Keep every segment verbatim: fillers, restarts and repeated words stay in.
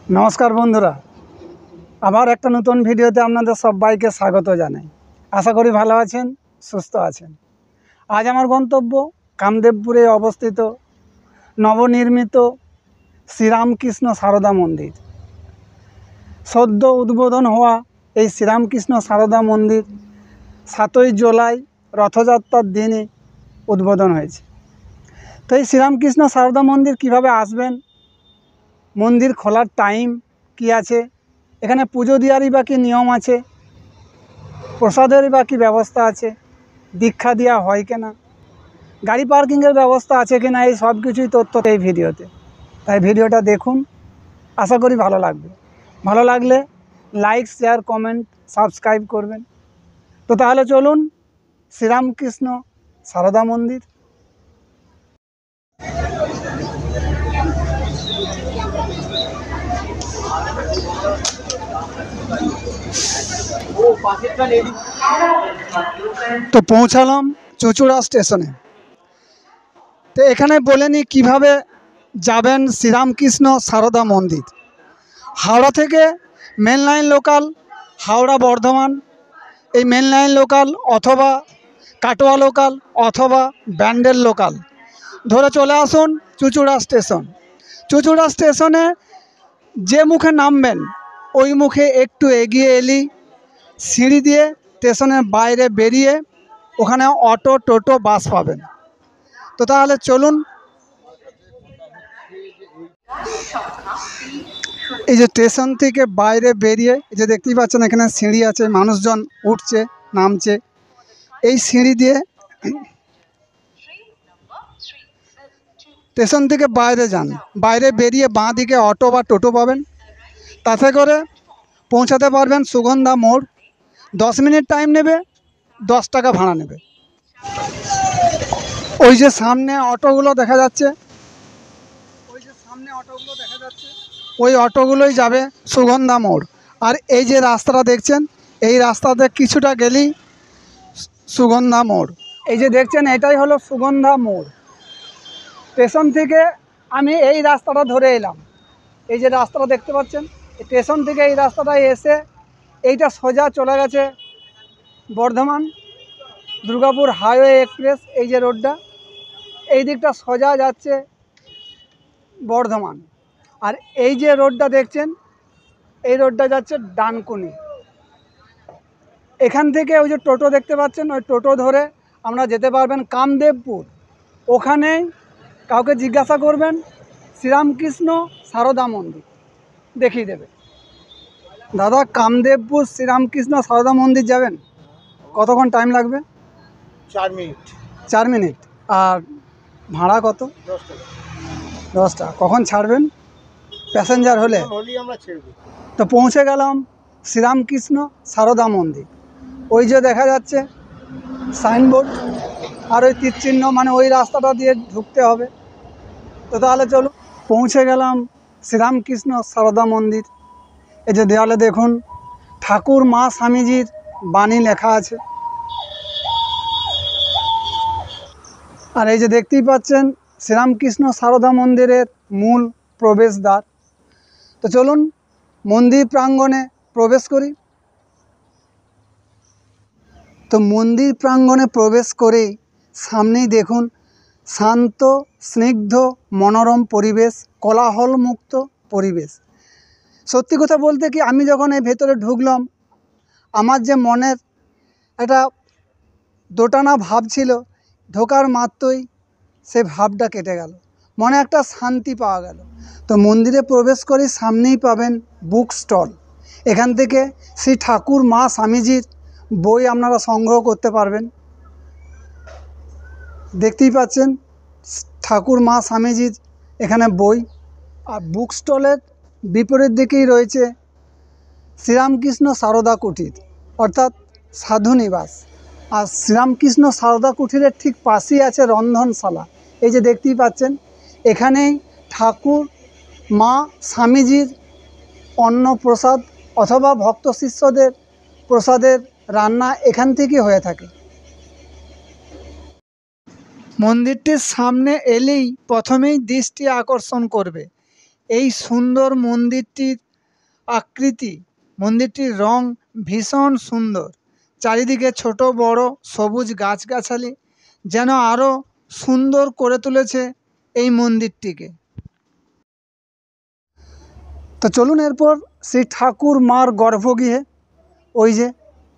नमस्कार बंधुरा आबार एक नतून भिडियोते आपनादेर सबाइके स्वागत जानाई। आशा करी भालो आछेन सुस्थ आछेन। आज आमार गंतव्य कामदेवपुरे अवस्थित नवनिर्मित श्रीरामकृष्ण सारदा मंदिर। सद्य उद्बोधन हुआ এই শ্রীরামকৃষ্ণ সারদা मंदिर सातई जुलाई रथयात्रार दिने उद्बोधन হয়েছে। तो এই শ্রীরামকৃষ্ণ সারদা मंदिर কিভাবে আসবেন, मंदिर खोलार टाइम कि आछे, एखाने पुजो देওয়ারই বা কি नियम आछे, प्रसादेर বা কি व्यवस्था आछे, दीक्षा देওয়া হয় किना, गाड़ी पार्किंगेर व्यवस्था आछे किना, এই सब किछुई तथ्य এই ভিডিওতে। তাই ভিডিওটা দেখুন, आशा करी भालो लागबे। भालो लागले लाइक शेयर कमेंट सबस्क्राइब करबेन। तो ताहले चलुन श्रीरामकृष्ण सारदा मंदिर। तो पौंछालाम चुचुड़ा स्टेशने। तो एखाने बोले नी किभाबे जाबेन श्रीरामकृष्ण सारदा मंदिर। हावड़ा थेके main line local Howrah Bardhaman, এই মেন লাইন লোকাল অথবা কাটোয়া লোকাল অথবা ব্যান্ডেল লোকাল ধরে চলে আসুন চুচুড়া স্টেশন। চুচুড়া স্টেশনে যে মুখে নামবেন ওই মুখে একটু এগিয়ে এলি সিঁড়ি দিয়ে স্টেশনের বাইরে বেরিয়ে ওখানে অটো টোটো বাস পাবেন। তো তাহলে চলুন, এই যে স্টেশন থেকে বাইরে বেরিয়ে এই যে দেখতেই পাচ্ছেন এখানে সিঁড়ি আছে, মানুষজন উঠছে নামছে। এই সিঁড়ি দিয়ে স্টেশন থেকে বাইরে যান, বাইরে বেরিয়ে বাঁ দিকে অটো বা টোটো পাবেন, তাতে করে পৌঁছাতে পারবেন সুগন্ধা মোড়। দশ মিনিট টাইম নেবে, দশ টাকা ভাড়া নেবে। ওই যে সামনে অটোগুলো দেখা যাচ্ছে, ওই যে সামনে অটোগুলো দেখা যাচ্ছে ওই অটোগুলোই যাবে সুগন্ধা মোড়। আর এই যে রাস্তাটা দেখছেন এই রাস্তাতে কিছুটা গেলেই সুগন্ধা মোড়। এই যে দেখছেন এটাই হলো সুগন্ধা মোড়। স্টেশন থেকে আমি এই রাস্তাটা ধরে এলাম, এই যে রাস্তাটা দেখতে পাচ্ছেন স্টেশন থেকে এই রাস্তাটায় এসে এইটা সোজা চলে গেছে বর্ধমান দুর্গাপুর হাইওয়ে এক্সপ্রেস। এই যে রোডটা এই দিকটা সোজা যাচ্ছে বর্ধমান। আর এই যে রোডটা দেখছেন এই রোডটা যাচ্ছে ডানকুনি। এখান থেকে ওই যে টোটো দেখতে পাচ্ছেন ওই টোটো ধরে আমরা যেতে পারবেন কামদেবপুর। ওখানেই কাউকে জিজ্ঞাসা করবেন শ্রীরামকৃষ্ণ সারদা মন্দির দেখিয়ে দেবে। দাদা কামদেবপুর শ্রীরামকৃষ্ণ সারদা মন্দির যাবেন, কতক্ষণ টাইম লাগবে? চার মিনিট। চার মিনিট। আর ভাড়া কত? দশ টাকা। দশ টাকা। কখন ছাড়বেন? প্যাসেঞ্জার হলে হলেই আমরা ছেড়ে দিই। তো পৌঁছে গেলাম শ্রীরামকৃষ্ণ সারদা মন্দির। ওই যে দেখা যাচ্ছে সাইনবোর্ড আর ওই তীরচিহ্ন, মানে ওই রাস্তাটা দিয়ে ঢুকতে হবে। তো তাহলে চলো, পৌঁছে গেলাম শ্রীরামকৃষ্ণ সারদা মন্দির। এই যে দেওয়ালে দেখুন ঠাকুর মা স্বামীজির বাণী লেখা আছে। আর এই যে দেখতেই পাচ্ছেন শ্রীরামকৃষ্ণ সারদা মন্দিরের মূল প্রবেশদ্বার। তো চলুন মন্দির প্রাঙ্গণে প্রবেশ করি। তো মন্দির প্রাঙ্গণে প্রবেশ করেই সামনেই দেখুন শান্ত স্নিগ্ধ মনোরম পরিবেশ, কোলাহল মুক্ত পরিবেশ। সত্যি কথা বলতে কি আমি যখন এই ভেতরে ঢুকলাম আমার যে মনের একটা দোটানা ভাব ছিল, ঢোকার মাত্রই সে ভাবটা কেটে গেল, মনে একটা শান্তি পাওয়া গেল। তো মন্দিরে প্রবেশ করে সামনেই পাবেন বুক স্টল। এখান থেকে শ্রী ঠাকুর মা স্বামীজির বই আপনারা সংগ্রহ করতে পারবেন। দেখতেই পাচ্ছেন ঠাকুর মা স্বামীজির এখানে বই। আর বুক স্টলের বিপরীত দিকেই রয়েছে শ্রীরামকৃষ্ণ সারদা কুটির অর্থাৎ সাধু নিবাস। আর শ্রীরামকৃষ্ণ সারদা কুটিরের ঠিক পাশেই আছে রন্ধনশালা। এই যে দেখতেই পাচ্ছেন এখানেই ঠাকুর মা স্বামীজির অন্ন প্রসাদ অথবা ভক্ত শিষ্যদের প্রসাদের রান্না এখান থেকে হয়ে থাকে। মন্দিরটির সামনে এলেই প্রথমেই দৃষ্টি আকর্ষণ করবে এই সুন্দর মন্দিরটির আকৃতি, মন্দিরটির রং ভীষণ সুন্দর। চারিদিকে ছোট বড় সবুজ গাছগাছালি যেন আরও সুন্দর করে তুলেছে এই মন্দিরটিকে। তো চলুন এরপর শ্রী ঠাকুর মার গর্ভগৃহে, ওই যে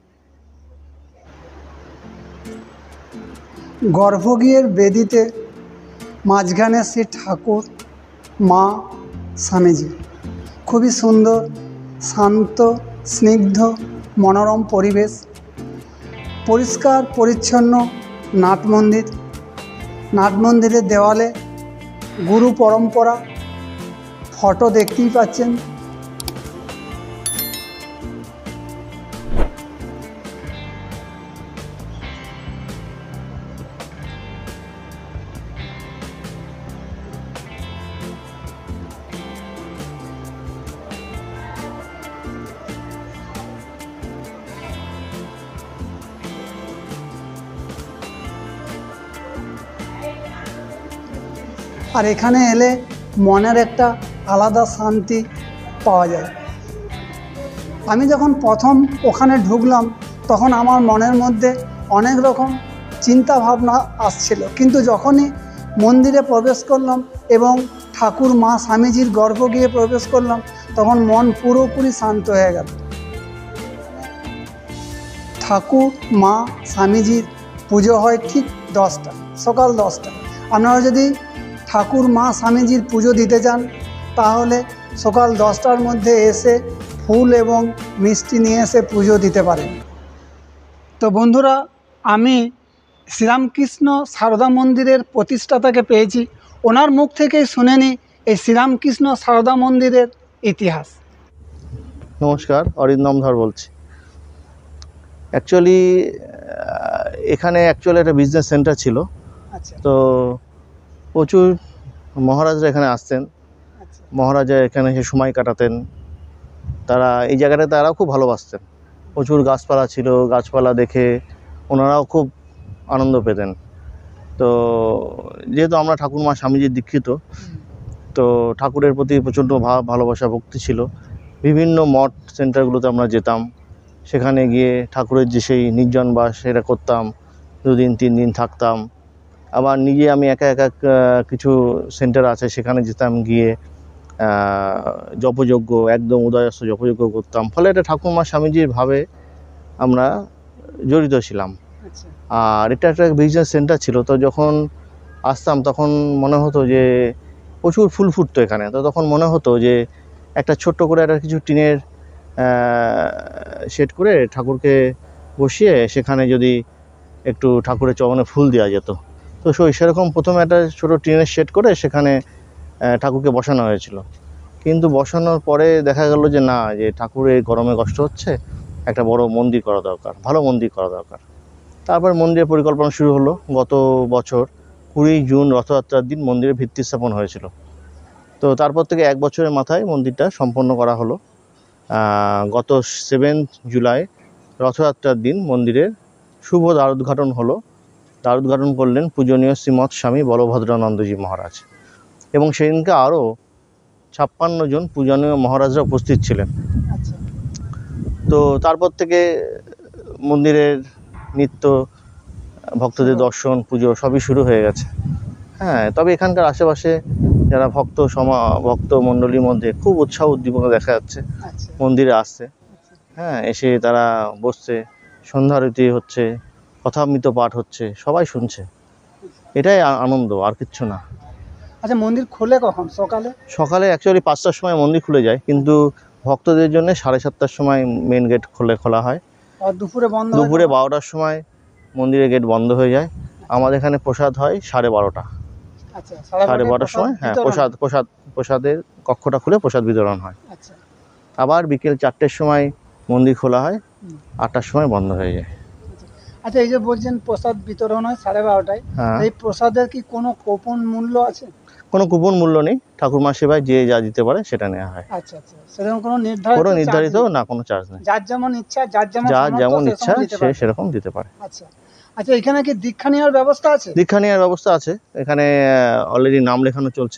গর্ভগৃহের বেদিতে মাঝখানে শ্রী ঠাকুর মা স্বামীজি, খুবই সুন্দর শান্ত স্নিগ্ধ মনোরম পরিবেশ, পরিষ্কার পরিচ্ছন্ন নাট মন্দির। নাট মন্দিরের দেওয়ালে গুরু পরম্পরা ফটো দেখতেই পাচ্ছেন। আর এখানে এলে মনের একটা আলাদা শান্তি পাওয়া যায়। আমি যখন প্রথম ওখানে ঢুকলাম তখন আমার মনের মধ্যে অনেক রকম চিন্তা ভাবনা আসছিল, কিন্তু যখনই মন্দিরে প্রবেশ করলাম এবং ঠাকুর মা স্বামীজির গর্ভগৃহে প্রবেশ করলাম তখন মন পুরোপুরি শান্ত হয়ে গেল। ঠাকুর মা স্বামীজির পুজো হয় ঠিক দশটা, সকাল দশটা। আপনারা যদি ঠাকুর মা স্বামীজির পুজো দিতে চান তাহলে সকাল দশটার মধ্যে এসে ফুল এবং মিষ্টি নিয়ে এসে পুজো দিতে পারেন। তো বন্ধুরা, আমি শ্রীরামকৃষ্ণ সারদা মন্দিরের প্রতিষ্ঠাতাকে পেয়েছি, ওনার মুখ থেকেই শুনে নিই এই শ্রীরামকৃষ্ণ সারদা মন্দিরের ইতিহাস। নমস্কার, অরিন্দম ধর বলছি। অ্যাকচুয়ালি এখানে অ্যাকচুয়ালি একটা বিজনেস সেন্টার ছিল। আচ্ছা তো প্রচুর মহারাজরা এখানে আসতেন, আচ্ছা মহারাজা এখানে এসে সময় কাটাতেন। তারা এই জায়গাটা তারাও খুব ভালোবাসতেন। প্রচুর গাছপালা ছিল, গাছপালা দেখে ওনারাও খুব আনন্দ পেতেন। তো যেহেতু আমরা ঠাকুর মা স্বামীজির দীক্ষিত, তো ঠাকুরের প্রতি প্রচণ্ড ভাব ভালোবাসা ভক্তি ছিল। বিভিন্ন মঠ সেন্টারগুলোতে আমরা যেতাম, সেখানে গিয়ে ঠাকুরের যে সেই নির্জন বাস সেটা করতাম, দুদিন তিন দিন থাকতাম। আবার নিজে আমি একা একা কিছু সেন্টার আছে সেখানে যেতাম, গিয়ে জপযজ্ঞ একদম উদয়স্ত জপযজ্ঞ করতাম। ফলে এটা ঠাকুর মা স্বামীজির ভাবে আমরা জড়িত ছিলাম। আচ্ছা আর এটা একটা বিজনেস সেন্টার ছিল। তো যখন আসতাম তখন মনে হতো যে প্রচুর ফুল ফুটতো এখানে। তো তখন মনে হতো যে একটা ছোট্ট করে একটা কিছু টিনের সেট করে ঠাকুরকে বসিয়ে সেখানে যদি একটু ঠাকুরের চরণে ফুল দেওয়া যেত। তো সেই সেরকম প্রথমে একটা ছোটো টিনের সেট করে সেখানে ঠাকুরকে বসানো হয়েছিল। কিন্তু বসানোর পরে দেখা গেল যে না, যে ঠাকুরের গরমে কষ্ট হচ্ছে, একটা বড় মন্দির করা দরকার, ভালো মন্দির করা দরকার। তারপর মন্দিরের পরিকল্পনা শুরু হলো। গত বছর কুড়ি জুন রথযাত্রার দিন মন্দিরের ভিত্তি স্থাপন হয়েছিল। তো তারপর থেকে এক বছরের মাথায় মন্দিরটা সম্পন্ন করা হলো। গত সেভেন্থ জুলাই রথযাত্রার দিন মন্দিরের শুভ দ্বারোদ্ঘাটন হলো। দ্বারোদ্ঘাটন করলেন পূজনীয় শ্রীমৎ স্বামী বলভদ্রানন্দজি মহারাজ, এবং সেদিনকে আরও ছাপ্পান্ন জন পূজনীয় মহারাজরা উপস্থিত ছিলেন। আচ্ছা তো তারপর থেকে মন্দিরের নিত্য ভক্তদের দর্শন পুজো সবই শুরু হয়ে গেছে। হ্যাঁ, তবে এখানকার আশেপাশে যারা ভক্ত সমা ভক্ত মণ্ডলীর মধ্যে খুব উৎসাহ উদ্দীপনা দেখা যাচ্ছে আচ্ছা মন্দিরে আসছে। হ্যাঁ, এসে তারা বসছে, সন্ধ্যা আরতি হচ্ছে, কথামৃত পাঠ হচ্ছে, সবাই শুনছে। এটাই আনন্দ, আর কিচ্ছু না। আচ্ছা, মন্দির খোলে কখন? সকালে? সকালে অ্যাকচুয়ালি পাঁচটার সময় মন্দির খুলে যায়, কিন্তু ভক্তদের জন্য সাড়ে সাতটার সময় মেন গেট খুলে খোলা হয়। আর দুপুরে বন্ধ? দুপুরে বারোটার সময় মন্দিরের গেট বন্ধ হয়ে যায়। আমাদের এখানে প্রসাদ হয় সাড়ে বারোটা। আচ্ছা, সাড়ে বারোটার সময় হ্যাঁ প্রসাদ প্রসাদ প্রসাদের কক্ষটা খুলে প্রসাদ বিতরণ হয়। আচ্ছা, আবার বিকেল চারটের সময় মন্দির খোলা হয়, আটটার সময় বন্ধ হয়ে যায়। আচ্ছা, এই যে বলছেন প্রসাদ বিতরণ হয় সাড়ে বারোটায়, হ্যাঁ, এই প্রসাদের কি কোনো কুপন মূল্য আছে? কোনো কুপন মূল্য নেই। ঠাকুরমা সেবায় যে যা দিতে পারে সেটা নেওয়া হয়। আচ্ছা আচ্ছা, সেরকম কোনো নির্ধারিত কোনো নির্ধারিত না, কোনো চার্জ নেই। যার যেমন ইচ্ছা, যার যেমন যার সামর্থ্য যেমন সে ইচ্ছা সময় দিতে সে পারে। সেরকম দিতে পারে। আচ্ছা আচ্ছা, এখানে কি দীক্ষা নেওয়ার ব্যবস্থা আছে? দীক্ষা নেওয়ার ব্যবস্থা আছে। এখানে অলরেডি নাম লেখানো চলছে।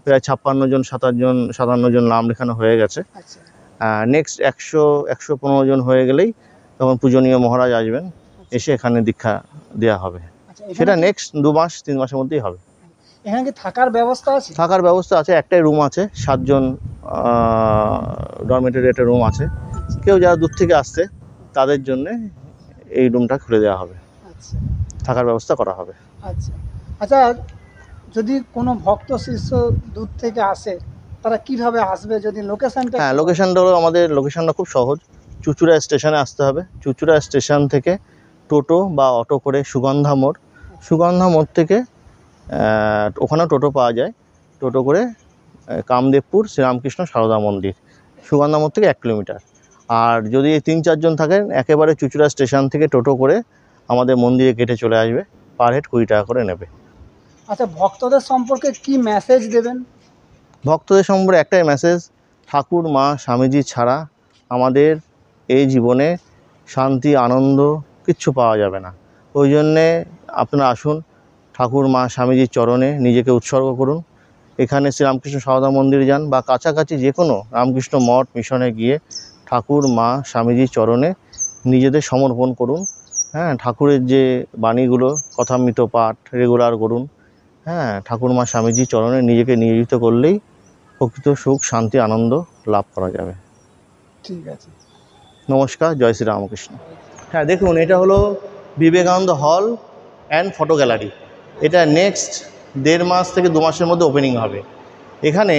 প্রায় ছাপ্পান্ন জন সাতান্ন জন সাতান্ন জন নাম লেখানো হয়ে গেছে। আচ্ছা নেক্সট একশো একশো পনেরো জন হয়ে গেলেই তখন পূজনীয় মহারাজ আসবেন, এসে এখানে দীক্ষা দেওয়া হবে। আচ্ছা এখানে সেটা কি- নেক্সট দু মাস তিন মাসের মধ্যেই হবে। এখানে কি থাকার ব্যবস্থা আছে? থাকার ব্যবস্থা আছে, একটাই রুম আছে, সাতজন ডরমেটরি একটা রুম আছে। কেউ যারা দূর থেকে আসছে তাদের জন্য এই রুমটা খুলে দেওয়া হবে, আচ্ছা থাকার ব্যবস্থা করা হবে। আচ্ছা আচ্ছা যদি কোনো ভক্ত শিষ্য দূর থেকে আসে তারা কিভাবে আসবে, যদি লোকেশনটা? হ্যাঁ, লোকেশনটা হলো, আমাদের লোকেশনটা খুব সহজ। চুচুড়া স্টেশনে আসতে হবে। চুচুড়া স্টেশন থেকে টোটো বা অটো করে সুগন্ধা মোড়, সুগন্ধা মোড় থেকে আহ, ওখানেও টোটো পাওয়া যায়। টোটো করে আহ, কামদেবপুর শ্রীরামকৃষ্ণ সারদা মন্দির, সুগন্ধা মোড় থেকে এক কিলোমিটার। আর যদি এই তিন চারজন থাকেন, একেবারে চুচুড়া স্টেশন থেকে টোটো করে আমাদের মন্দিরে গেটে চলে আসবে, পার হেড কুড়ি টাকা করে নেবে। আচ্ছা ভক্তদের সম্পর্কে কি মেসেজ দেবেন? ভক্তদের সম্পর্কে একটাই মেসেজ, ঠাকুর মা স্বামীজি ছাড়া আমাদের এই জীবনে শান্তি আনন্দ কিচ্ছু পাওয়া যাবে না। ওই জন্যে আপনারা আসুন, ঠাকুর মা স্বামীজির চরণে নিজেকে উৎসর্গ করুন। এখানে শ্রীরামকৃষ্ণ সারদা মন্দিরে যান বা কাছাকাছি যে কোনো রামকৃষ্ণ মঠ মিশনে গিয়ে ঠাকুর মা স্বামীজির চরণে নিজেদের সমর্পণ করুন। হ্যাঁ, ঠাকুরের যে বাণীগুলো কথামৃত পাঠ রেগুলার করুন। হ্যাঁ, ঠাকুর মা স্বামীজির চরণে নিজেকে নিয়োজিত করলেই প্রকৃত সুখ শান্তি আনন্দ লাভ করা যাবে। ঠিক আছে, নমস্কার, জয় শ্রী রামকৃষ্ণ। হ্যাঁ দেখুন, এটা হলো Vivekananda hall and photo gallery. এটা নেক্সট দেড় মাস থেকে দু মাসের মধ্যে ওপেনিং হবে। এখানে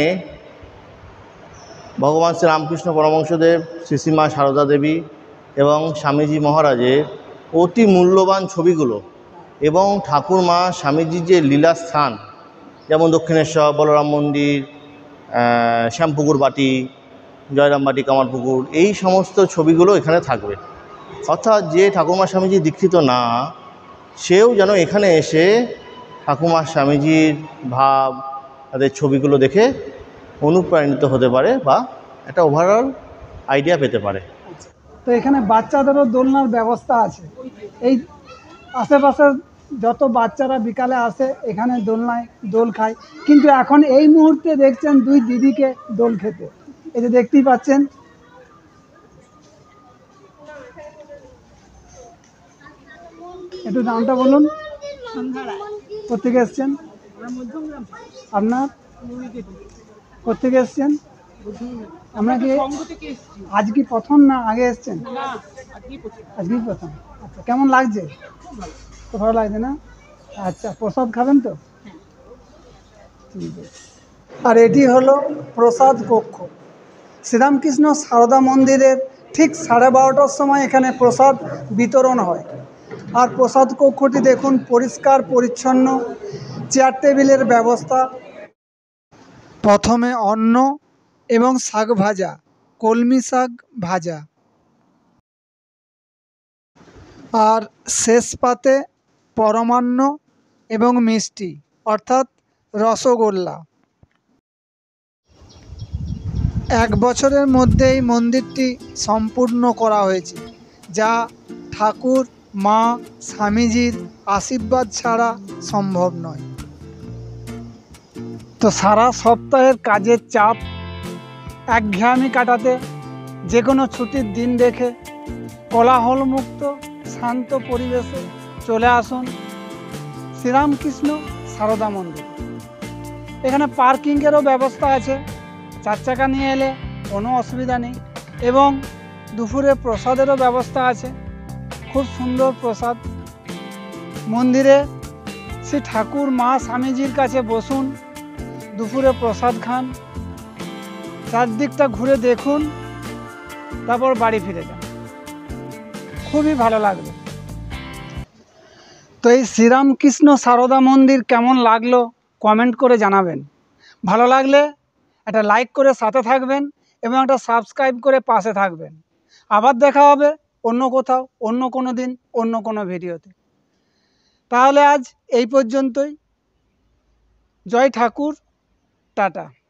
ভগবান শ্রী রামকৃষ্ণ পরমহংসদেব, শ্রীশ্রীমা সারদা দেবী এবং স্বামীজি মহারাজের অতি মূল্যবান ছবিগুলো এবং ঠাকুর মা স্বামীজির যে লীলা স্থান, যেমন দক্ষিণেশ্বর, বলরাম মন্দির, শ্যামপুকুর বাটি, জয়রামবাটি, কামারপুকুর, এই সমস্ত ছবিগুলো এখানে থাকবে। অর্থাৎ যে ঠাকুরমা স্বামীজি দীক্ষিত না, সেও যেন এখানে এসে ঠাকুরমা স্বামীজির ভাব, তাদের ছবিগুলো দেখে অনুপ্রাণিত হতে পারে বা একটা ওভারঅল আইডিয়া পেতে পারে। তো এখানে বাচ্চাদেরও দোলনার ব্যবস্থা আছে। এই আশেপাশের যত বাচ্চারা বিকালে আসে এখানে দোলনায় দোল খায়, কিন্তু এখন এই মুহূর্তে দেখছেন দুই দিদিকে দোল খেতে, এই যে দেখতেই পাচ্ছেন। একটু নামটা বলুন, কোথেকে এসছেন? আপনার কোথেকে এসছেন? আমরা কি আজ কি প্রথম না আগে এসছেন? আজকেই প্রথম। আচ্ছা, কেমন লাগছে? তো ভালো লাগছে না? আচ্ছা, প্রসাদ খাবেন তো? ঠিক আছে। আর এটি হলো প্রসাদ কক্ষ। শ্রীরামকৃষ্ণ সারদা মন্দিরের ঠিক সাড়ে বারোটার সময় এখানে প্রসাদ বিতরণ হয়। আর প্রসাদ কক্ষটি দেখুন, পরিষ্কার পরিচ্ছন্ন, চেয়ার টেবিলের ব্যবস্থা। প্রথমে অন্ন এবং শাক ভাজা, কলমি শাক ভাজা, আর শেষ পাতে পরমান্ন এবং মিষ্টি অর্থাৎ রসগোল্লা। এক বছরের মধ্যেই মন্দিরটি সম্পূর্ণ করা হয়েছে, যা ঠাকুর মা স্বামীজির আশীর্বাদ ছাড়া সম্ভব নয়। তো সারা সপ্তাহের কাজের চাপ একঘেয়েমি কাটাতে যে কোনো ছুটির দিন দেখে কোলাহলমুক্ত শান্ত পরিবেশে চলে আসুন শ্রীরামকৃষ্ণ সারদা মন্দির। এখানে পার্কিংয়েরও ব্যবস্থা আছে, চার চাকা নিয়ে এলে কোনো অসুবিধা নেই, এবং দুপুরে প্রসাদেরও ব্যবস্থা আছে, খুব সুন্দর প্রসাদ। মন্দিরে শ্রী ঠাকুর মা স্বামীজির কাছে বসুন, দুপুরে প্রসাদ খান, চারদিকটা ঘুরে দেখুন, তারপর বাড়ি ফিরে যান, খুবই ভালো লাগবে। তো এই শ্রীরামকৃষ্ণ সারদা মন্দির কেমন লাগলো কমেন্ট করে জানাবেন। ভালো লাগলে একটা লাইক করে সাথে থাকবেন এবং একটা সাবস্ক্রাইব করে পাশে থাকবেন। আবার দেখা হবে অন্য কোথাও, অন্য কোনো দিন, অন্য কোনো ভিডিওতে। তাহলে আজ এই পর্যন্তই। জয় ঠাকুর, টাটা।